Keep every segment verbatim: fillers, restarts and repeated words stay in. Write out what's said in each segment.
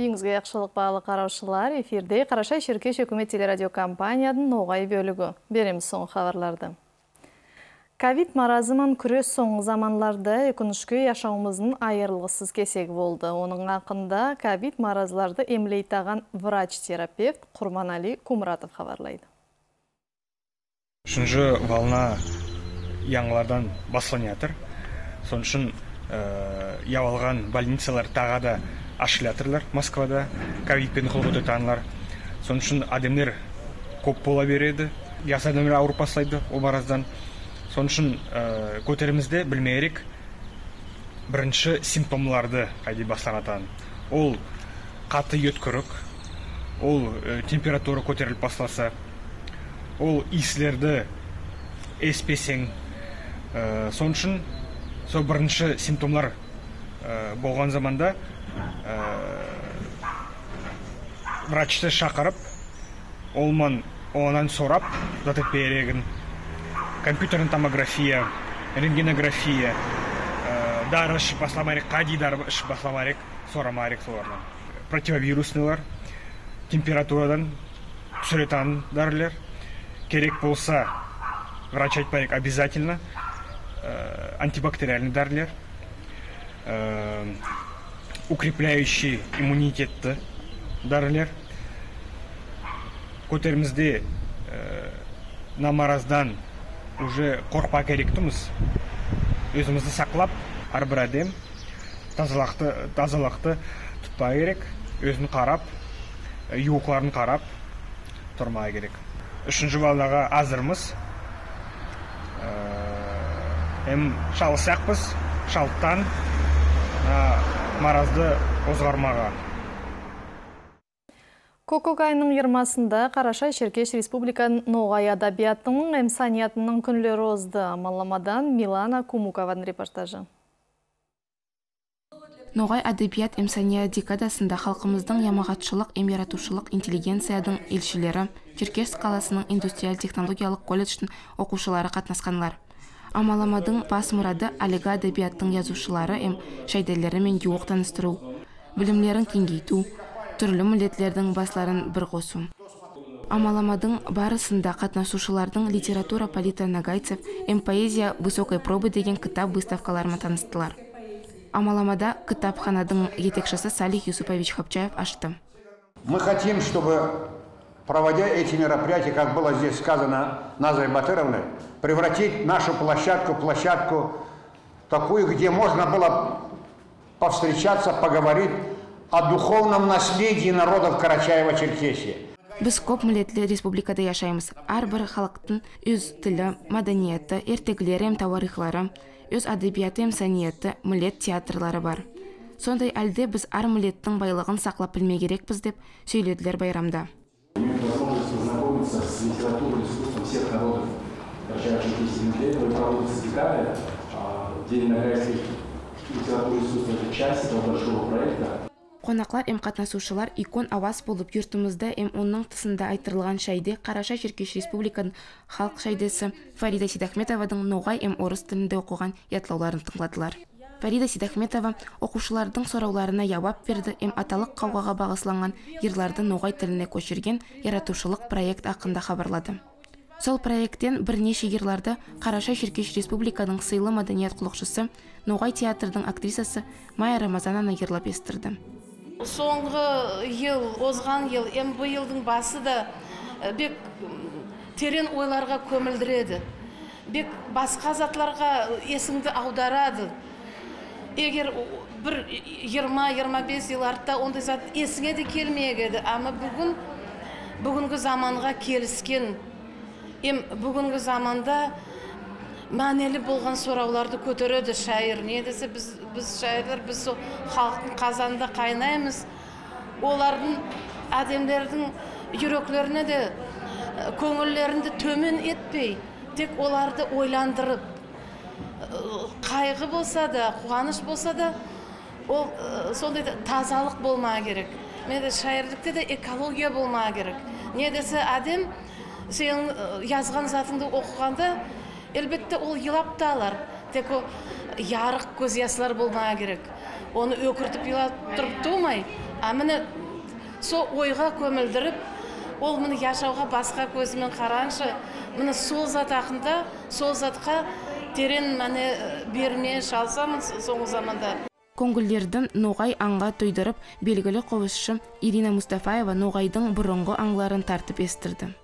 Үйіңізге яқшылық бағалы қараушылар, эфирде Қарашай Шеркеш өкімет телерадиокомпанияның ноғай бөлігі. Береміз соң хабарларды. Ковид маразымын күрес соңғы заманларда өкінішке яшауымыздың айырылғысыз кесегі болды. Оның ақында ковид маразыларды емлейтаған врач-терапевт Құрманали Кумратов хабарлайды. Үшінші волна яңылардан басылынятыр. Соның үшін явалған больницалар тағада ашылятырлар Москвада, ковидпен қолғыды танылар. Соның үшін адамдар көп бола береді, яс адамдар ауырып бастайды ол мараздан. Соның үшін көтерімізде білмейрек бірінші симптомларды қайда бастанатан. Ол қатты өткірік, ол температура көтеріліп басталса, ол иіслерді еспесең. Соның үшін сол бірінші симптомлар болған заманда врачты шақырып, олман оңан сорап, затып берегін, компьютерный томография, рентгенография, дары ішіп басламарек, қади дары ішіп басламарек, сорамарек солардан. Противовируснылар, температурадан түсіретан дәрілер. Керек болса, врач айтпарек обязательно, антибактериальный дәрілер, укрепляющий иммунитетті дәрілер. Көтерімізде намараздан уже қорқпа керектіміз. Өзімізді сақлап, әрбір әдем тазалақты тұтпа керек, өзін қарап, юқларын қарап тұрмай керек. Үшінші балаға азырмыз. Hem шалысақпыз, шалттан маразды озғармаға. Көкөк айының жиырмасында Қарашай Шеркеш Республиканың ноғай адабиятының эмсаниятының күнлері озды. Амалламадан Милана Кумукованың репортажы. Ноғай адабият эмсания декадасында халқымыздың ямағатшылық, эмиратушылық интеллигенциядың елшілері, Черкес қаласының индустриал-технологиялық колледждің оқушылары қатнасқанлар. Амаламадың бас мұрады алига адабияттың язушылары эм шайдерлері мен юық таныстыру, білімлерін кеңейту, түрлі милетлердің басларын бір қосу. Амаламадың барысында қатнасушылардың литература Полита Нагайцев эм поэзия высокой пробы деген кітап выставкаларымен таныстылар. Амаламада кітапханадың етекшісі Салих Юсупович Хапчаев ашты. Мы хотим, чтобы, проводя эти мероприятия, как было здесь сказано Назарой Батыровной, превратить нашу площадку в площадку такую, где можно было повстречаться, поговорить о духовном наследии народов Карачаева-Черкесии. Біз көп милетлі республикада яшаймыз. Әрбір халықтың өз тілі, мәдениеті, ертегілері, тауарихлары, өз адабияты, эмсанияты, милет театрлары бар. Сондай әлде біз әр милеттің байлығын сақлап білмей керекпіз деп сөйледілер байрамда. Қонақлар эм қатнасушылар икон аваз болып юртымызда эм оның тысында айтырылған шайды Қарашай Шеркеш Республиканың халық шайдесі Фарида Сидахметованың ноғай эм орыс тілінде оқыған ятлауларын тыңладылар. Фарида Сидахметова оқушылардың сұрауларына явап берді эм аталық қауғаға бағысланған ерларды ноғай тіліне көшірген яратушылық проект ақында хабарлады. Сол проекттен бірнеше ерларды Қарашай Шеркеш Республиканың сыйлы мәдениет құлықшысы, ноғай театрдың актрисасы Майя Рамазананы ерлап естірді. Соңғы ел, озған ел, эм бұл елдің басы да бек терең ойларға көмілдіреді. Бек басқа затларға есіңді аударады. Егер бір жиырма-жиырма бес ел артта ондай зат есіңе де келмегеді. Ама бүгін, бүгінгі заманға келіскен, эм бүгінгі заманда мәнелі болған сұрауларды көтереді шайыр. Не десе біз, біз шайырлар, біз халықтың қазанында қайнаймыз. Олардың, әдемдердің жүректеріне де, көңілдерінде төмен етпей, тек оларды ойландырып, қайғы болса да, қуаныш болса да, ол сондай тазалық болмау керек. Не де шайырлықта да экология болмау керек. Не десе әдем, сен yazған затыңды оқығанда, әлбетте ол елап та алар. Тек о ярық көз ясылар болмау керек. Оны өкіртіп елап тұрып тумай, а міне сол ойға көмілдіріп, ол міне яшауға басқа көзімен қараншы, міне сол зат ақында, сол затқа терен мәне берме шалсамын соңғы заманда. Көңілдердің Ноғай аңға тойдырып, белгілі қобызшы Ирина Мустафаева Ноғайдың бұрынғы аңларын тартып естірді.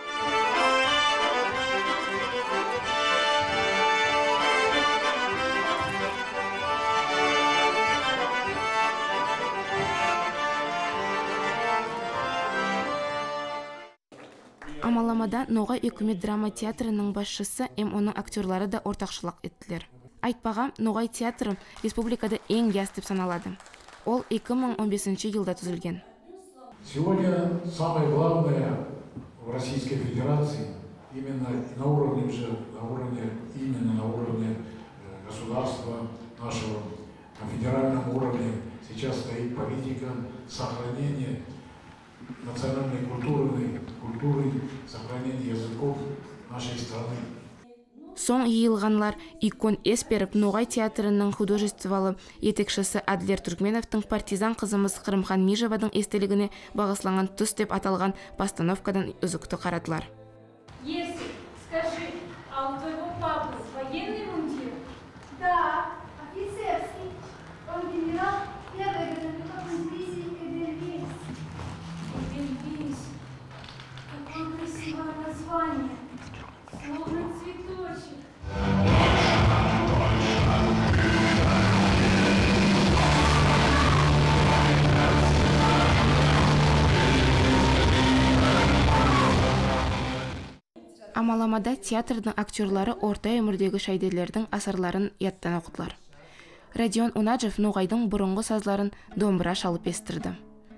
Амаламада Ноғай үкімет драма театрының басшысы эм оның актерлары да ортақшылық еттілер. Айтпаға, Ноғай театры республикада ең яс деп саналады. Ол екі мың он бесінші жылда түзілген. Сегодня самое главное в Российской Федерации, именно на уровне, уже, на уровне, именно на уровне государства, нашего на федеральном уровне, сейчас стоит политика сохранения национальной культуры, культуры, сохранения языков нашей страны. Соң йыйылғанлар икон ес беріп, Ноғай театрының художествалы етекшісі Адлер Түркменовтың партизан қызымыз Қырымхан Межеваның естелігіне бағысланған тұс деп аталған постановкадан үзікті қарадылар. Если, скажи, а у твоего папы военный мундир? Да, офицерский. Он генерал первой городской дивизии Эдельвейс. Эдельвейс. Какое красивое название. Словно цветочек. Амаламада театрдың актерлары орта өмірдегі шайделердің асарларын яттан оқыдылар. Радион Унаджев Ноғайдың бұрынғы сазларын домбыра шалып естірді.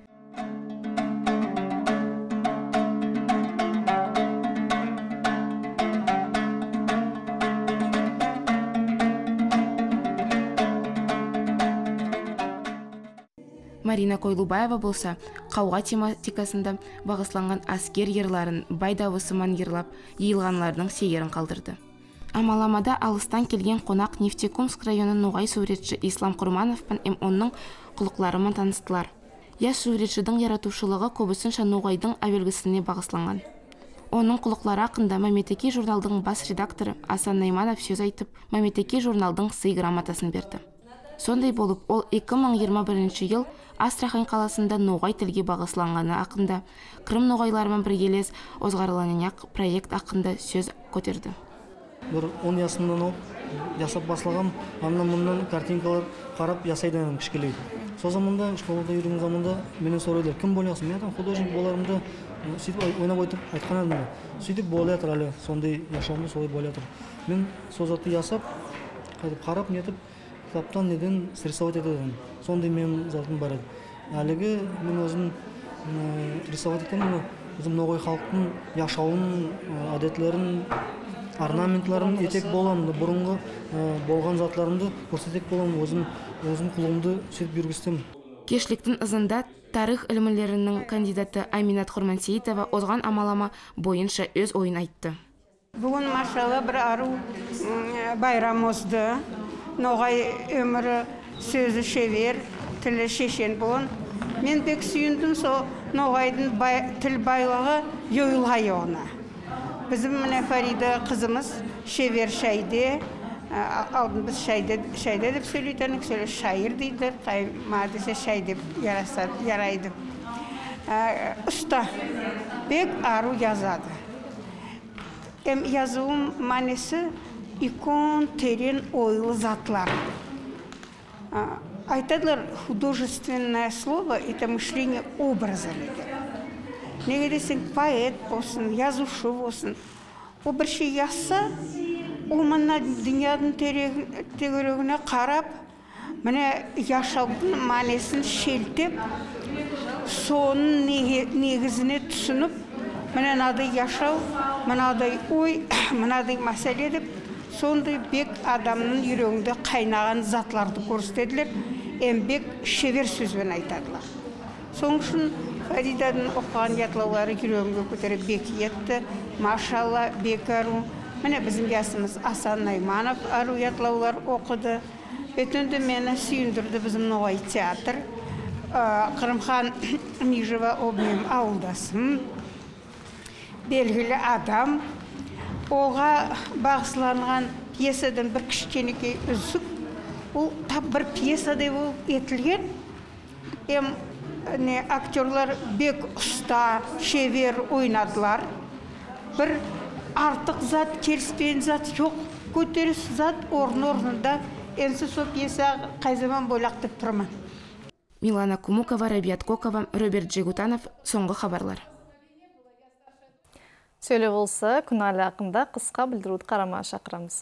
Марина Койлубаева болса, қауға тематикасында бағысланған аскер ерларын байдавысыман ерлап, йыйылғанлардың сейерін қалдырды. Амаламада алыстан келген қонақ Нефтекумск районы Ноғай суретші Ислам Құрмановпен эм онның құлықларымен таныстылар. Яш суретшідің яратушылығы көбісінше Ноғайдың әвелгісіне бағысланған. Оның құлықлары ақында Мәметеке журналдың бас редакторы Асан Найманов сөз айтып, Мәметеке журналдың сый грамотасын берді. Сондай болып, ол екі мың жиырма бірінші ел Астрахань қаласында Ноғай тілге бағысланғаны ақында Крым Ноғайларымен біргелес озғарыланаяқ проект ақында сөз көтерді. Бір он ясымнан жасап басылған, аннан мұндан картинкалар қарап ясайдан кішкелей. Сол заманда, школада үйренген заманда менен сұрайлар, кім боласың? Мен адам художник боларымды сөйтіп ойнап айтып айтқан едім. Сөйтіп бола жатыр әлі, сондай яшауымда солай бола жатыр. Мен сол затты ясап, қарап нетіп, кітаптан неден рисовать етедім. Сондай мен затым бар еді. Әлігі мен өзім рисовать етемін, өзім Ноғай халықтың яшауын, әдетлерін, орнаментларын етек боламын, бұрынғы болған затларымды көрсетек боламын, өзім өзім құлымды сөйтіп жүргістім. Кешліктің ызында тарих ілімілерінің кандидаты Аминат Құрмансейітова озған амалама бойынша өз ойын айтты. Бүгін машала бір ару байрам озды. Ноғай өмірі сөзі шевер, тілі шешен болын. Мен бек сүйіндім сол Ноғайдың тіл байлығы жойылғай оғына. Bizim Farida kızımız şever şaydı, aldın biz şaydı, şaydı deyip söyleydik, söyle şair deydiler, madese şaydı yaraydı. Usta, pek arı yazadı. Hem yazığım manesi ikon, terin, oylu zatlar. Айтаdılar, художественное слово – это мышление образами. Неге десең, поэт болсын, yazушы болсын. О бір шей yazса, о мына дүниядың тегерегіне қарап, міне яшаудың манесін шелтеп, соның негізіне түсініп, міне мынадай яшау, мынадай ой, мынадай мәселе деп, сондай бек адамның жүрегінде қайнаған затларды көрсетеділер, бек шевер сөзбен айтадылар. Соң үшін Фаридадың оқыған ятлаулары жүрегімге көтеріп бек етті, машалла бек ару. Міне біздің ясымыз Асан Найманов ару ятлаулар оқыды. Өтінді мені сүйіндірді біздің Ноғай театр. Қырымхан Межева обмен ауылдасым, белгілі адам. Оға бағысланған пьесадан бір кішкенекей үзік, ол тап бір пьесадай болып етілген. Ем актерлар бек ұста, шевер ойнадылар. Бір артық зат, келіспен зат жоқ, көтеріс зат орын-орнында. Энсі со пьеса қайзаман бойлақтып тұрман. Милана Кумукова, Рабиат Кокова, Роберт Джигутанов, соңғы хабарлар. Сөйле болса, күнәлі ақында қысқа білдіруді қарама шақырамыз.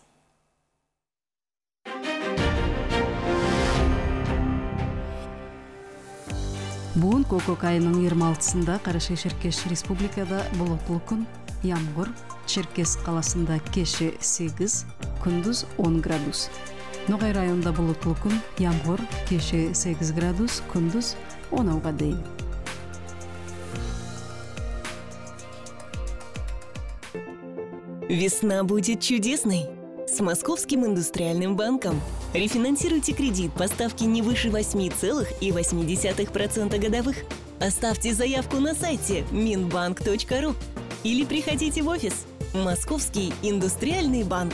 Бүгін көкөк айының жиырма алтысында Карашай-Черкеш республикада бұлыңғыр күн, ямғыр, Черкес қаласында кеші сегіз, күндіз он градус. Ноғай районда бұлыңғыр күн, ямғыр, кеші сегіз градус, күндіз он алты дейін. Весна будет чудесной. С Московским индустриальным банком. Рефинансируйте кредит по ставке не выше восемь целых восемь десятых процента годовых. Оставьте заявку на сайте минбанк точка ру или приходите в офис. Московский индустриальный банк.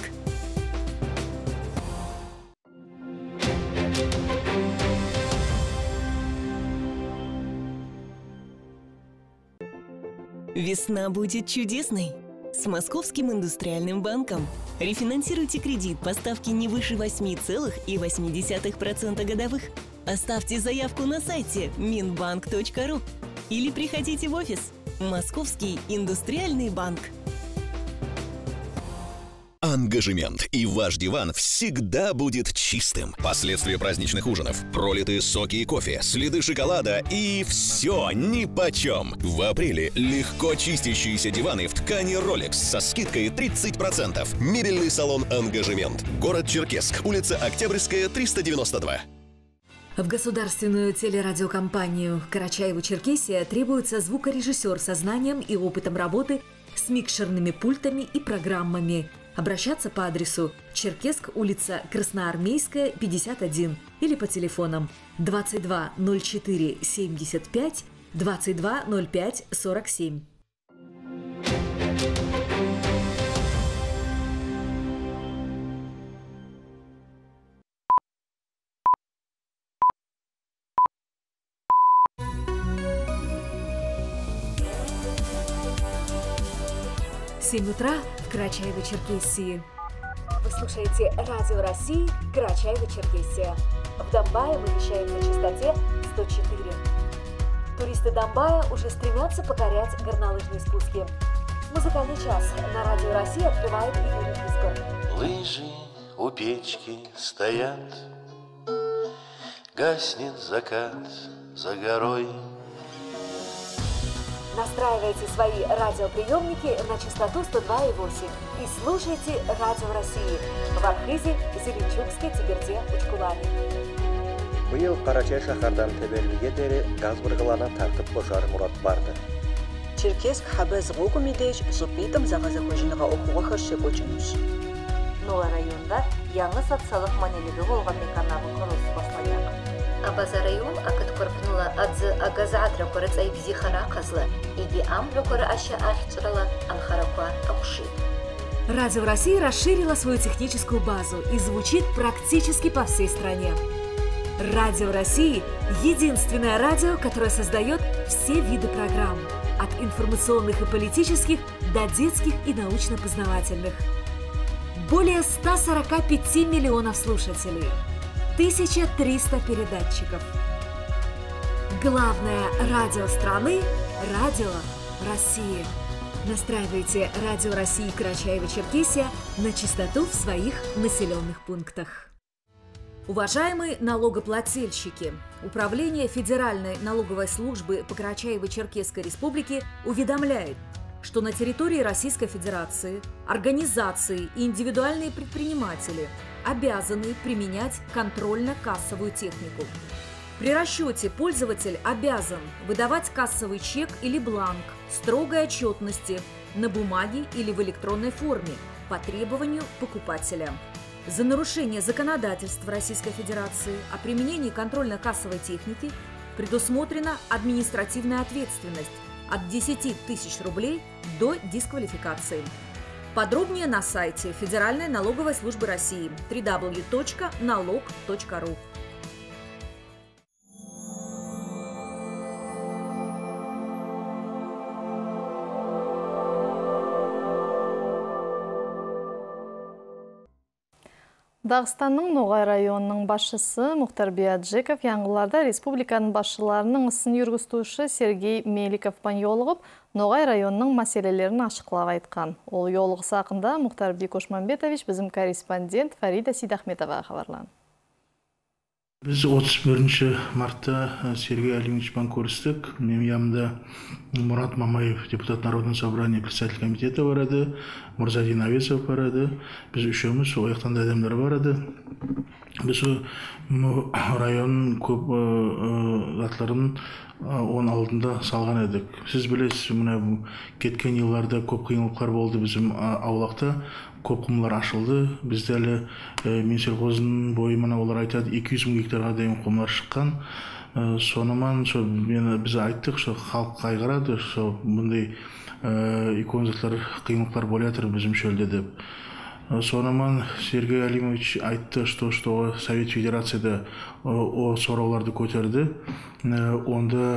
Весна будет чудесной. С Московским индустриальным банком. Рефинансируйте кредит по ставке не выше восемь целых восемь десятых процента годовых. Оставьте заявку на сайте минбанк точка ру или приходите в офис. Московский индустриальный банк. Ангажемент, и ваш диван всегда будет чистым. Последствия праздничных ужинов, пролитые соки и кофе, следы шоколада и все нипочем. В апреле легко чистящиеся диваны в ткани Rolex со скидкой тридцать процентов. Мебельный салон «Ангажемент». Город Черкесск, улица Октябрьская, триста девяносто два. В государственную телерадиокомпанию «Карачаево-Черкесия» требуется звукорежиссер со знанием и опытом работы с микшерными пультами и программами. Обращаться по адресу Черкесск, улица Красноармейская, пятьдесят один или по телефонам двадцать два ноль четыре семьдесят пять, двадцать два ноль пять сорок семь. семь утра в Карачаево-Черкесии. Вы слушаете Радио России Карачаево-Черкесия. В Домбае мы вещаем на частоте сто четыре. Туристы Домбая уже стремятся покорять горнолыжные спуски. Музыкальный час на Радио России открывает Юрий Писков. Лыжи у печки стоят, гаснет закат за горой. Настраивайте свои радиоприемники на частоту сто два и восемь и слушайте Радио России в Архизе, Зеленчукске, Тиберде, Учкулане. Быйыл Карачай шаһардан Тебелбиге тере газ быргылана тартып кошар мурат барды. Черкесск хабез гуку мидеш супитам загаза кожинга окуга хыршы кочунуш. Нола районда яңы социалык манелиги болгон меканабы курулушу башланат. Абаза район акыт корпнула адзы агазаатра корыц айбизи хара казла, иги амлю кора аша ахицурала анхаракуа акушит. Радио России расширила свою техническую базу и звучит практически по всей стране. Радио России – единственное радио, которое создает все виды программ, от информационных и политических до детских и научно-познавательных. Более ста сорока пяти миллионов слушателей. тысяча триста передатчиков. Главное радио страны – Радио России. Настраивайте Радио России Карачаево-Черкесия на частоту в своих населенных пунктах. Уважаемые налогоплательщики, Управление Федеральной налоговой службы по Карачаево-Черкесской республике уведомляет, что на территории Российской Федерации организации и индивидуальные предприниматели обязаны применять контрольно-кассовую технику. При расчете пользователь обязан выдавать кассовый чек или бланк строгой отчетности на бумаге или в электронной форме по требованию покупателя. За нарушение законодательства Российской Федерации о применении контрольно-кассовой техники Предусмотрена административная ответственность от десяти тысяч рублей до дисквалификации. Подробнее на сайте Федеральной налоговой службы России дабл ю дабл ю дабл ю точка налог точка ру. Дағыстанның Ноғай районының басшысы Мұхтар Биаджеков яңғыларда республиканың басшыларының ысын жүргізуші Сергей Меликовпен жолығып, Ноғай районының мәселелерін ашықлап айтқан. Ол жолығысы хақында Мұхтар Бекошмамбетович біздің корреспондент Фарида Сидахметова хабарлады. Біз отыз бірінші мартта Сергей Алимовичпен көрістік. Мен yanımda Мұрат Мамаев, депутат Народного собрания, председатель комитета бар еді, Мұрзадин Авесов бар еді. Біз үшеуміз ояқтан да адамдар бар еді. Біз районның көп затларын оның алдында салған едік. Сіз білесіз, мына кеткен жылларда көп қиынлықтар болды біздің аулақта. Көп құмлар ашылды. Бізде әлі Минсельхоздың бойы мына олар айтады екі жүз мың гектарға дейін құмлар шыққан. Сонымен біз айттық, халық қайғырады, бұндай иконзатлар қиынлықтар болып жатыр біздің шөлде деп. Сонымен Сергей Алимович айтты, что что Совет Федерацияда о сұрауларды көтерді. Онда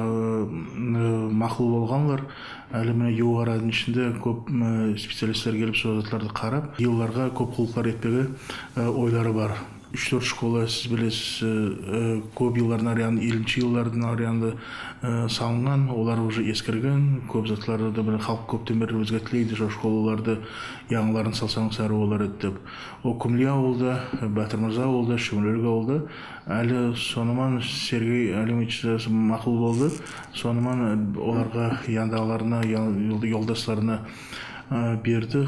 мақұл болғанлар, әлі міне жоғарының ішінде көп специалисттер келіп созатларды қарап, елларға көп құлқылар етпеге ойлары бар. үш-төрт школа, сіз білесіз, көп еллардың арияны, елінші еллардың арияны салынған, олар уже ескірген, көп затларды да бір халық көптен бері өзгертілейді, жо школаларды яңыларын салсаңыз әрі олар өттіп. О Күмле ауылда, Батыр Мырза ауылда, Шүмілерге ауылда, әлі сонымен Сергей Алимович мақұл болды, сонымен оларға яндағыларына, елдастарына берді,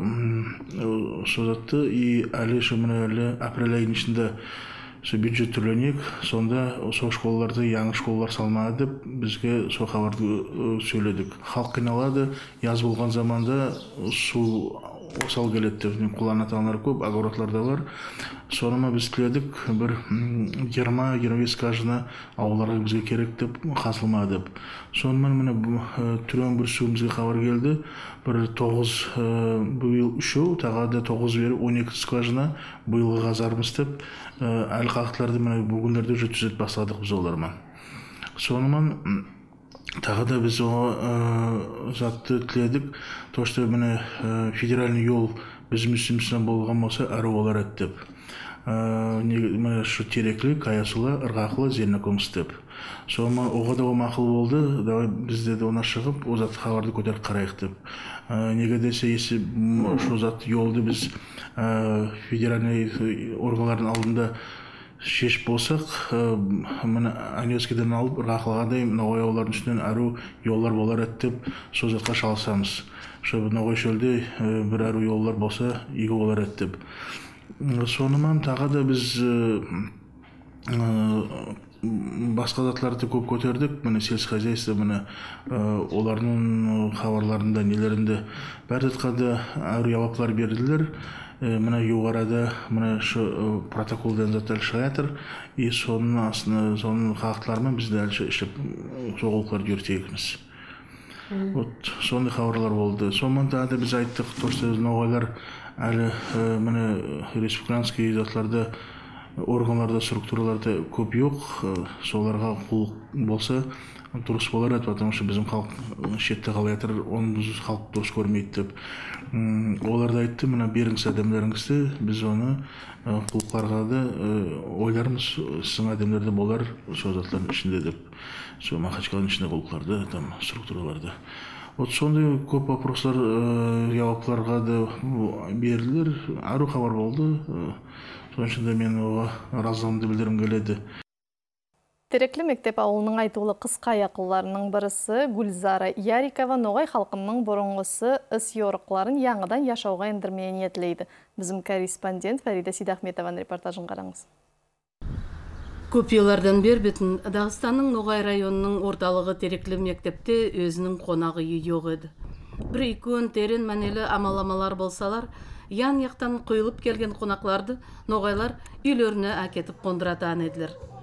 созатты, и әлі шымыны әлі апрель айының ішінде бюджет түрленек, сонда сол школаларды яңы школалар салмады деп бізге сол хабарды сөйледік. Халық қиналады, яз болған заманда су осал келеді деп, құланатанлар көп, огородларда бар. Сонымен біз тіледік, бір жиырма-жиырма бес кажына ауыларға бізге керек деп қазылмады деп. Сонымен міне түрен бір суымызға хабар келді, бір тоғыз бұйыл үшеу, тағада тоғыз беріп он екі скважина бұйылғы қазармыз деп, әлі қақтыларды міне бүгіндерде жүз басладық біз олармен. Сонымен тағада біз о затты тіледік, то, что міне федеральный жол біз мүсімсінен болған болса, әрі олар әттіп. Міне шу Тереклі, Каясылы, Ырғақылы, Зелнокомс деп. Сома оға да о мақыл болды, бізде де ona шығып, о затты хабарды көтеріп қарайық деп. Неге десе, есі шу затты жолды біз федеральный органлардың алдында шеш болсақ, міне Анёскеден алып, Ырғақылыға дейін, Ноғай аулардың үстінен әру жоллар болар әттіп, со затқа шалсамыз. Ноғай шөлде бір әру жоллар болса, игі болар әттіп. Сонымен тағы да біз басқа затларды көп көтердік. Міне сельскохозяйство, міне олардың хабарларында, нелерінде бәр затқа да әрі жауаплар берділер. Міне жоғарада міне протоколдан заттар шығатыр, и соның астына, соның қағықтыларымен бізді әлші ішіп соғылқылар жүртейікміз. Сондай хабарлар болды. Сонымен тағы да біз айттық, то, что Ноғайлар әлі міне республиканский затларда, органларда, структураларда көп жоқ, соларға құлық болса, дұрыс болар еді, потому что біздің халық шетте қалай жатыр, оны біз халық дұрыс көрмейді деп. Оларда айтты, мына беріңіз адамдарыңызды, біз оны құлықларға да ойларымыз, сіздің адамдарды болар, сол затлардың ішінде деп, сол Махачкаланың ішінде құлықларды, там структураларды. Вот сондай көп вопрослар, жауапларға да берілдер, әрі хабар болды. Соның ішінде мен оға разылығымды білдірім келеді. Тереклі мектеп ауылының айтулы қысқа яқыларының бірісі Гүлзара Ярикова Ноғай халқының бұрынғысы іс йорықларын яңыдан яшауға ендірмейін етілейді. Біздің корреспондент Фарида Сидахметованың репортажын қараңыз. Көп еллардан бер бетін Дағыстанның Ноғай районының орталығы Тереклі мектепте өзінің қонағы үй жоқ еді. Бір икон терен мәнелі амаламалар болсалар, ян яқтан қойылып келген қонақларды Ноғайлар үйлеріне әкетіп қондыратан еділер.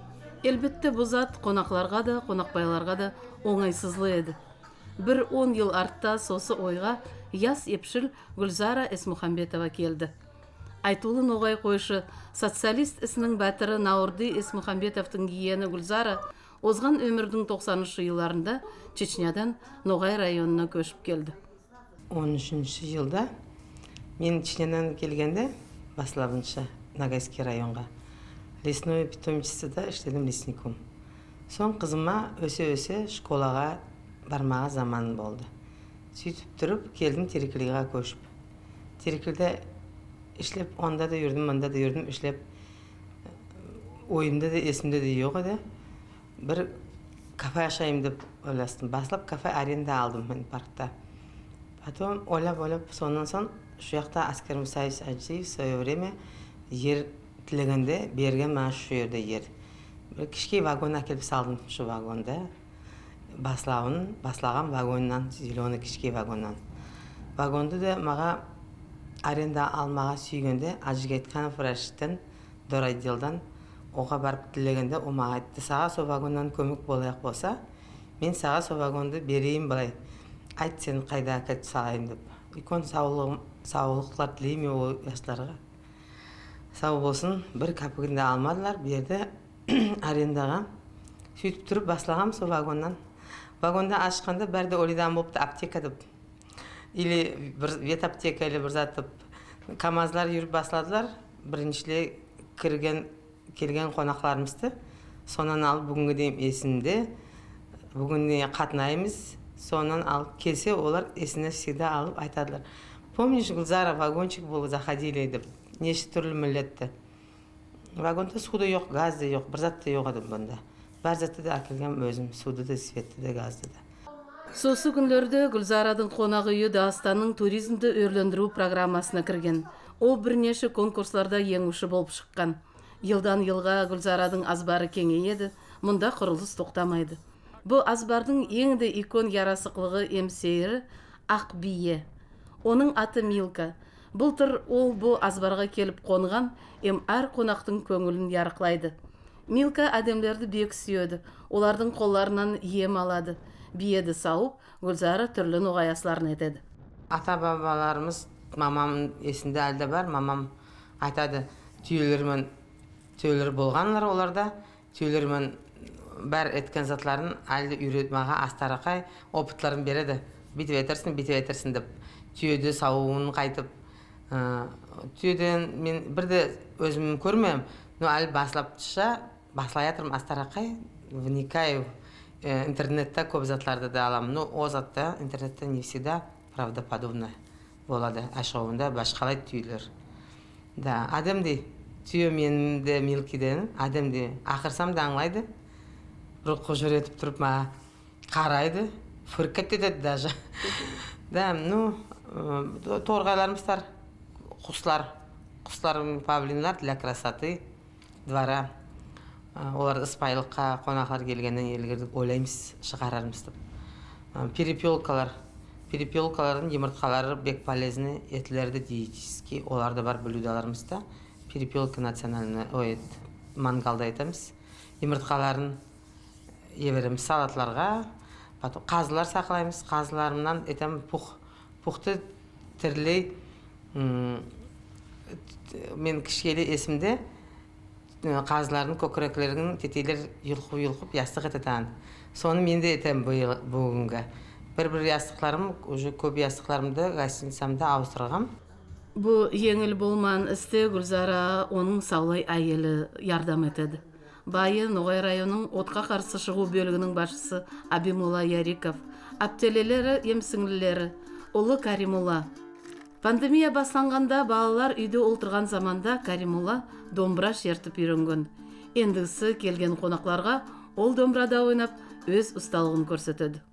Элбетте бу зат конакларга да, конакбайларга да оңайсызлы еді. Бір он ел артта сосы ойға яс епшіл Гүлзара Эсмухамбетова келді. Айтулы ноғай қойшы социалист ісінің бәтірі Наурды Эсмухамбетовтың киені Гүлзара озған өмірдің тоқсаныншы жылдарында Чечнядан Ноғай районына көшіп келді. он үшінші жылда мен Чечнядан келгенде басылабынша Ногайский районға. Лесной питомничествода іштедім лесником. Соң қызыма өсе-өсе школаға бармаға заман болды. Сөйтіп тұрып, келдім Тереклиға көшіп. Тереклиде ішлеп, онда да жүрдім, онда да жүрдім, ішлеп. Ойымда да, есімде де жоқ еді. Бір кафе ашайым деп ойластым. Басылап кафе аренда алдым мен паркта. Потом ойлап-ойлап, сонан соң, шу жақта Аскар Мусаевич Аджиев в свое время ер тілегенде берген маған шу жерде ер. Бір кішкей вагон әкеліп салдым шу вагонда. Баслауын, баслаған вагоннан, зеленый кішкей вагоннан. Вагонды да маға аренда алмаға сүйгенде Ажигайтканов Рашидтен дорайделдан оға барып тілегенде о маға айтты, саға со вагоннан көмек болайық болса, мен саға со вагонды берейін былай. Айт сен қайда әкетіп салайын деп. Үлкен саулықтар тілейме ол яшыларға. Сау болсын, бір кәпігінде алмадылар, берді арендаға. Сөйтіп тұрып баслағам со вагоннан. Вагонда ашқанда бәрді олидан болыпты аптека деп. Или вет аптека, или бір затып. Камазлар жүріп басладылар. Біріншіле кірген, келген қонақларымызды. Сонан алып бүгінгі дейм есінде. Бүгінге қатынаймыз. Сонан алып келсе, олар есіне всегда алып айтадылар. Помнишь, Гүлзара, вагончик болды, заходили деп. Неше түрлі мілетті. Вагонда суды жоқ, газды жоқ, бір затты жоқ адым бұнда. Бар затты да әкелген өзім, суды да, светті да, газды да. Сосы күнлерді Гүлзарадың қонағы үйі Дағыстанның туризмді өрлендіру программасына кірген. Ол бірнеше конкурсларда еңуші болып шыққан. Елдан елға Гүлзарадың азбары кеңейеді, мұнда құрылыс тоқтамайды. Бұл азбардың еңді икон ярасықлығы емсейірі Ақ бие. Оның аты Милка. Бұлтыр ол бұл азбарға келіп қонған, ем әр қонақтың көңілін ярықлайды. Милка әдемлерді бек сүйеді, олардың қолларынан ем алады. Биеді сауып, Гүлзара түрлі ноғаясыларын етеді. Ата-бабаларымыз, мамам есінде әлде бар, мамам айтады, түйелермен түйелер болғанлар оларда, түйелермен бәр еткен затларын әлді үйретмаға астарақай опытларын береді. Битіп етерсін, битіп етерсін деп. Түйеді сауын қайтып. Түйеден мен бірді өзім көрмем, но әлі басылап тұша, басылай атырым астарақай, вникаю. Интернетте көп затларды да аламын. Но о затта интернетте не всегда правдоподобно болады. Ашауында башқалай түйелер. Да, адамды түйе менімді Милкиден, адамды ақырсам да аңлайды. Бір құжыр етіп тұрып ма қарайды, фыркет етеді даже. Да, ну, торғайларымыздар, құслар, құслар павлинлар для красоты двора. Олар ыспайлыққа қонақлар келгеннен елгерді ойлаймыз шығарарымыз деп. Перепелкалар, перепелкалардың еміртқалары бек полезны, етілерді диетический, оларды бар блюдаларымызда. Перепелка национальный, ой, мангалда етеміз. Еміртқаларын ебереміз салатларға, қазылар сақылаймыз, қазыларымнан етем пух, пухты тірлей, мен кішкелі есімде қазылардың көкіректерінің тетелер юлқып-юлқып ястық ететен. Соны мен де етем бүгінгі. Бір-бір ястықларым, уже көп ястықларымды гостиницамда ауыстырғам. Бұл еңіл болман істе Гүлзара оның саулай әйелі ярдам етеді. Байы Ноғай районының отқа қарсы шығу бөлігінің басшысы Абимула Яриков, аптелелері, емсіңлілері, ұлы Каримула. Пандемия басланғанда балалар үйде олтырған заманда Каримула домбыра шертіп үйренген. Ендісі келген қонақларға ол домбырада ойнап өз ұсталығын көрсетеді.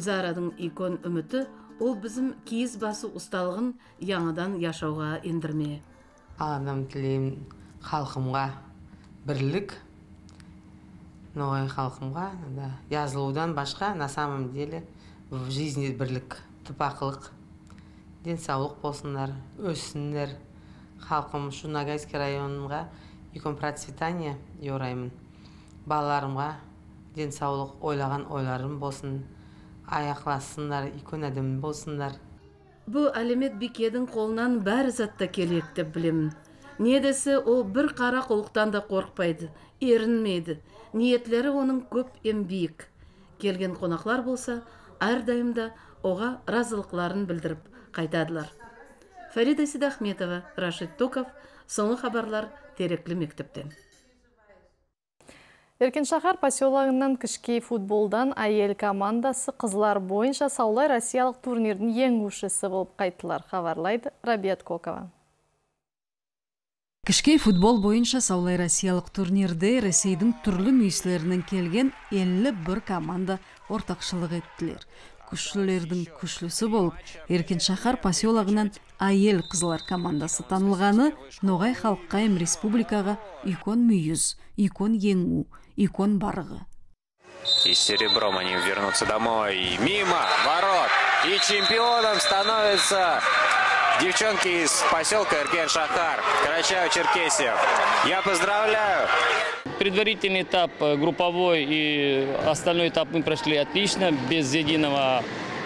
Гүлзарадың икон үміті, ол біздің киіз басы ұсталығын яңадан яшауға ендірме. Адам тілеймін халқымға бірлік, ноғай халқымға yazылудан башқа, на самом деле, в жизни бірлік, тұпақылық, денсаулық болсындар, өссінлер. Халқым шу Ногайский районға икон процветания yorаймын. Балаларымға денсаулық ойлаған ойларым болсын, аяқласындар, икон әдемін болсындар. Бұл әлемет бекедің қолынан бәрі затта келек деп білемін. Недесі ол бір қара қолықтан да қорқпайды, ерінмейді. Ниетлері оның көп ембейік. Келген қонақлар болса, әрдайымда оға разылықларын білдіріп қайтадылар. Фарида Сидахметова, Рашид Токов, соңғы хабарлар Тереклі мектептен. Еркеншахар поселогынан кішкей футболдан айел командасы қызлар бойынша Саулай Россиялық турнирдің еңгушісі болып қайтылар, хабарлайды Рабиат Кокова. Кішкей футбол бойынша Саулай Россиялық турнирде Ресейдің түрлі мүйіслерінен келген elli bir команда ортақшылық еттілер. Күшлілердің күшлісі болып, Еркеншахар поселогынан айел қызлар командасы танылғаны Ноғай халыққайым республикаға икон мүйіз, икон еңу, икон барығы. И с серебром они вернутся домой. Мимо ворот. И чемпионом становятся девчонки из поселка Эркен-Шахар, Карачаево-Черкесия. Я поздравляю. Предварительный этап групповой и остальной этап мы прошли отлично, без единого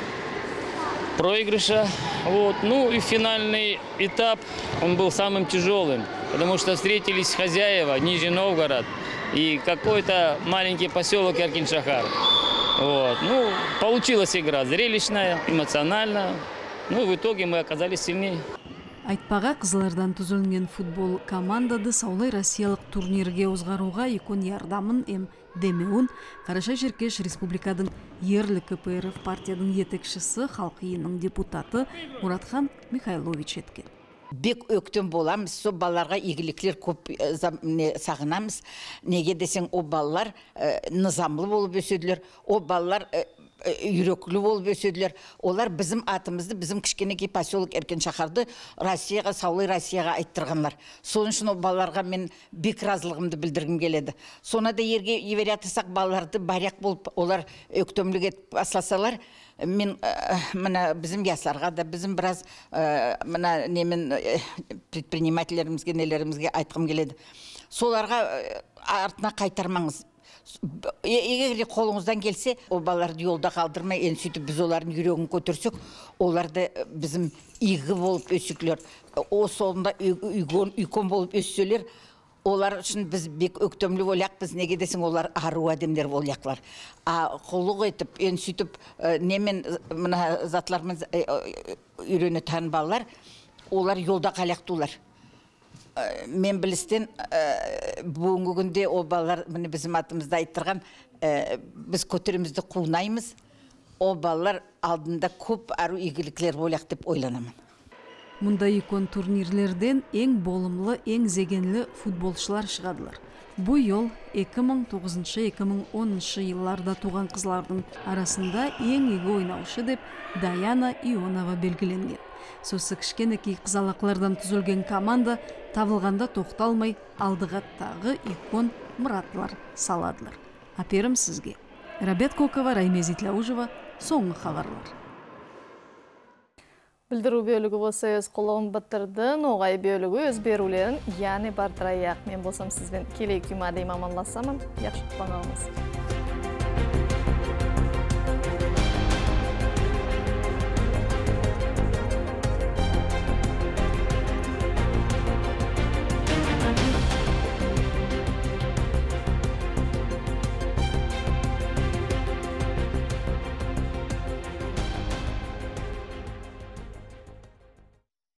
проигрыша. Вот. Ну и финальный этап, он был самым тяжелым, потому что встретились хозяева, Нижний Новгород и какой-то маленький поселок Эркен-Шахар. Вот. Ну, получилась игра зрелищная, эмоциональная. Ну, в итоге мы оказались сильнее. Айтпаға қызлардан түзілген футбол командады Саулай Россиялық турнирге озғаруға икон ярдамын эм демеуін Карачай-Черкеш республикадың ерлі КПРФ партияның етекшісі халқыйының депутаты Мұратхан Михайлович еткен. Бек өктен боламыз, со балаларға игіліктер көп сағынамыз. Неге десең, о балалар нызамлы болып өсөділер, о балалар үйреклі болып өсөділер. Олар біздің атымызды, біздің кішкенекей поселок Эркен-Шахарды Россияға, Саулай Россияға айттырғанлар. Соның үшін о балаларға мен бек разылығымды білдіргім келеді. Соны да ерге еверятысақ балаларды баряқ болып, олар өктемлік етіп асласалар, мен мына біздің ясарға да, біздің біраз мына немен предпринимательерімізге, нелерімізге айтқым келеді. Соларға артына қайтармаңыз. Егер қолыңыздан келсе, о балаларды жолда қалдырмай, ен сөйтіп біз олардың жүрегін көтерсек, оларды біздің игі болып өсіклер, о соңында үйкон болып өссөлер, олар үшін біз бек өктемлі олақ, біз неге десің, олар ару әдемдер олақлар. А қолық етіп, ен сөйтіп, немен мына затлармен үйрені тан балалар, олар жолда қалақтулар. Мен білістен бүгінгі күнде о балалар біздің атымызда айттырған, біз көтерімізді қуынаймыз, о балалар алдында көп ару игіліктер болақ деп ойланамын. Мұнда икон турнирлерден ең болымлы, ең зегенлі футболшылар шығадылар. Бұл ел екі мың тоғызыншы - екі мың оныншы жылларда туған қызлардың арасында ең егі ойнаушы деп Даяна Ионова белгіленген. Сосы кішкенекей қызалақлардан түзілген команда табылғанда тоқталмай алдыға тағы икон мұратлар саладылар. Аперім сізге. Рабиат Кокова, Раймез Итляужева, соңғы хабарлар. Білдіру бөлігі болса өз қолауын бұттырды, ноғай бөлігі өз берулерін, яны бардыраяқ. Мен болсам сізбен келей күймады имаманласамын. Яқшы қуанағымыз.